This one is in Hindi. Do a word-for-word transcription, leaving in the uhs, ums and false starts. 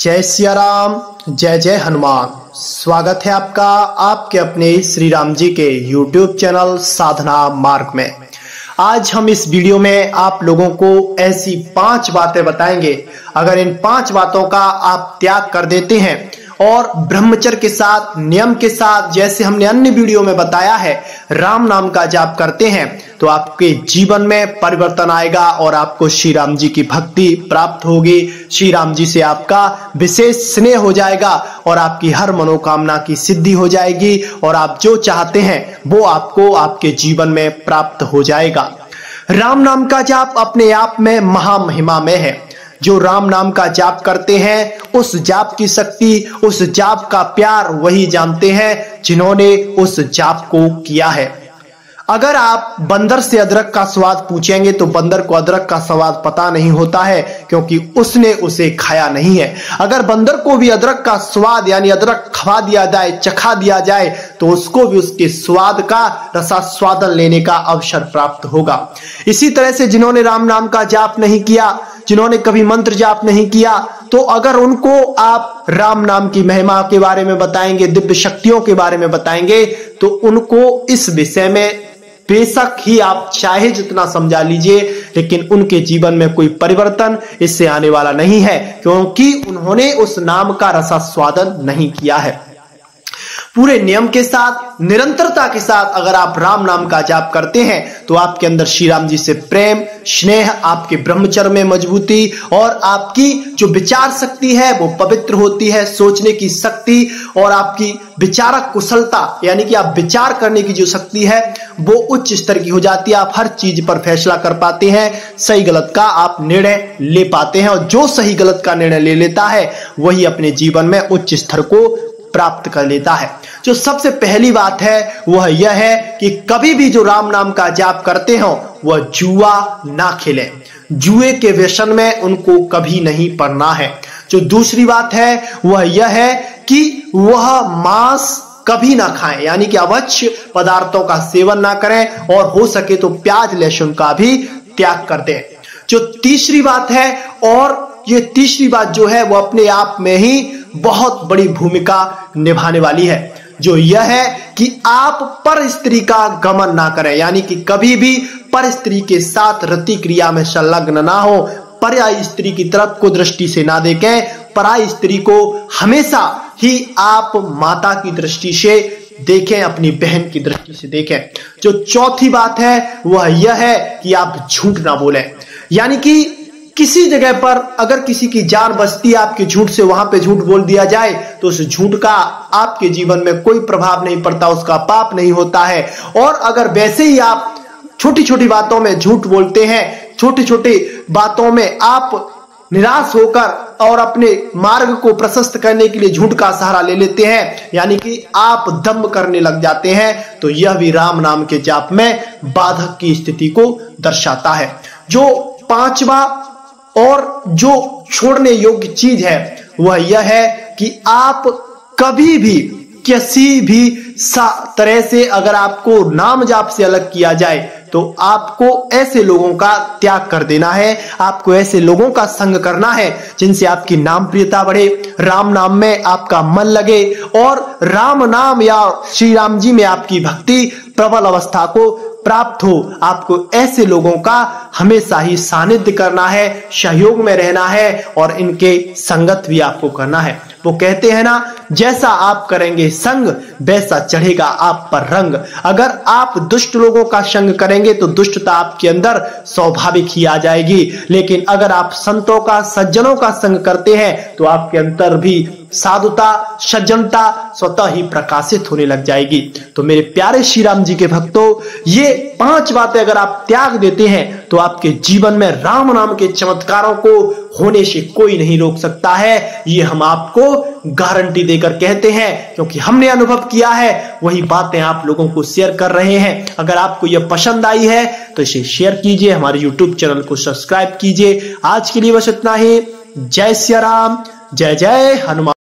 जय सिया राम, जय जय हनुमान। स्वागत है आपका आपके अपने श्री राम जी के यूट्यूब चैनल साधना मार्ग में। आज हम इस वीडियो में आप लोगों को ऐसी पांच बातें बताएंगे, अगर इन पांच बातों का आप त्याग कर देते हैं और ब्रह्मचर्य के साथ, नियम के साथ, जैसे हमने अन्य वीडियो में बताया है, राम नाम का जाप करते हैं तो आपके जीवन में परिवर्तन आएगा और आपको श्री राम जी की भक्ति प्राप्त होगी। श्री राम जी से आपका विशेष स्नेह हो जाएगा और आपकी हर मनोकामना की सिद्धि हो जाएगी और आप जो चाहते हैं वो आपको आपके जीवन में प्राप्त हो जाएगा। राम नाम का जाप अपने आप में महामहिमामय है। जो राम नाम का जाप करते हैं उस जाप की शक्ति, उस जाप का प्यार वही जानते हैं जिन्होंने उस जाप को किया है। अगर आप बंदर से अदरक का स्वाद पूछेंगे तो बंदर को अदरक का स्वाद पता नहीं होता है, क्योंकि उसने उसे खाया नहीं है। अगर बंदर को भी अदरक का स्वाद यानी अदरक खवा दिया जाए, चखा दिया जाए, तो उसको भी उसके स्वाद का रसास्वादन लेने का अवसर प्राप्त होगा। इसी तरह से जिन्होंने राम नाम का जाप नहीं किया, जिन्होंने कभी मंत्र जाप नहीं किया, तो अगर उनको आप राम नाम की महिमा के बारे में बताएंगे, दिव्य शक्तियों के बारे में बताएंगे, तो उनको इस विषय में बेशक ही आप चाहे जितना समझा लीजिए, लेकिन उनके जीवन में कोई परिवर्तन इससे आने वाला नहीं है, क्योंकि उन्होंने उस नाम का रसास्वादन नहीं किया है। पूरे नियम के साथ, निरंतरता के साथ अगर आप राम नाम का जाप करते हैं तो आपके अंदर श्री राम जी से प्रेम, स्नेह, आपके ब्रह्मचर्य में मजबूती और आपकी जो विचार शक्ति है वो पवित्र होती है। सोचने की शक्ति और आपकी विचारक कुशलता यानी कि आप विचार करने की जो शक्ति है वो उच्च स्तर की हो जाती है। आप हर चीज पर फैसला कर पाते हैं, सही गलत का आप निर्णय ले पाते हैं, और जो सही गलत का निर्णय ले लेता है वही अपने जीवन में उच्च स्तर को प्राप्त कर लेता है। जो सबसे पहली बात है वह यह है कि कभी भी जो राम नाम का जाप करते हो वह जुआ ना खेलें। जुए के व्यसन में उनको कभी नहीं पड़ना है। जो दूसरी बात है वह यह है कि वह मांस कभी ना खाएं, यानी कि अवश्य पदार्थों का सेवन ना करें और हो सके तो प्याज लहसुन का भी त्याग कर दें। जो तीसरी बात है, और ये तीसरी बात जो है वो अपने आप में ही बहुत बड़ी भूमिका निभाने वाली है, जो यह है कि आप पर स्त्री का गमन ना करें, यानी कि कभी भी पर स्त्री के साथ रति क्रिया में संलग्न ना हो, पर्यायी स्त्री की तरफ को दृष्टि से ना देखें। पराई स्त्री को हमेशा ही आप माता की दृष्टि से देखें, अपनी बहन की दृष्टि से देखें। जो चौथी बात है वह यह है कि आप झूठ ना बोलें, यानी कि किसी जगह पर अगर किसी की जान बचती है आपके झूठ से, वहां पे झूठ बोल दिया जाए तो उस झूठ का आपके जीवन में कोई प्रभाव नहीं पड़ता, उसका पाप नहीं होता है। और अगर वैसे ही आप छोटी छोटी बातों में झूठ बोलते हैं, छोटी छोटी बातों में आप निराश होकर और अपने मार्ग को प्रशस्त करने के लिए झूठ का सहारा ले लेते हैं, यानी कि आप दम्भ करने लग जाते हैं, तो यह भी राम नाम के जाप में बाधक की स्थिति को दर्शाता है। जो पांचवा और जो छोड़ने योग्य चीज है वह यह है कि आप कभी भी किसी भी तरह से अगर आपको नाम जाप से अलग किया जाए तो आपको ऐसे लोगों का त्याग कर देना है। आपको ऐसे लोगों का संग करना है जिनसे आपकी नाम प्रियता बढ़े, राम नाम में आपका मन लगे और राम नाम या श्री राम जी में आपकी भक्ति प्रबल अवस्था को प्राप्त हो। आपको ऐसे लोगों का हमेशा ही सानिध्य करना है, सहयोग में रहना है और इनके संगत भी आपको करना है। वो कहते हैं ना, जैसा आप करेंगे संग वैसा चढ़ेगा आप पर रंग। अगर आप दुष्ट लोगों का संग करेंगे तो दुष्टता आपके अंदर स्वाभाविक ही आ जाएगी, लेकिन अगर आप संतों का, सज्जनों का संग करते हैं तो आपके अंदर भी साधुता, सज्जनता स्वतः ही प्रकाशित होने लग जाएगी। तो मेरे प्यारे श्री राम जी के भक्तों, ये पांच बातें अगर आप त्याग देते हैं तो आपके जीवन में राम नाम के चमत्कारों को होने से कोई नहीं रोक सकता है। ये हम आपको गारंटी देकर कहते हैं, क्योंकि हमने अनुभव किया है, वही बातें आप लोगों को शेयर कर रहे हैं। अगर आपको यह पसंद आई है तो इसे शेयर कीजिए, हमारे यूट्यूब चैनल को सब्सक्राइब कीजिए। आज के लिए बस इतना ही। जय सिया राम, जय जय हनुमान।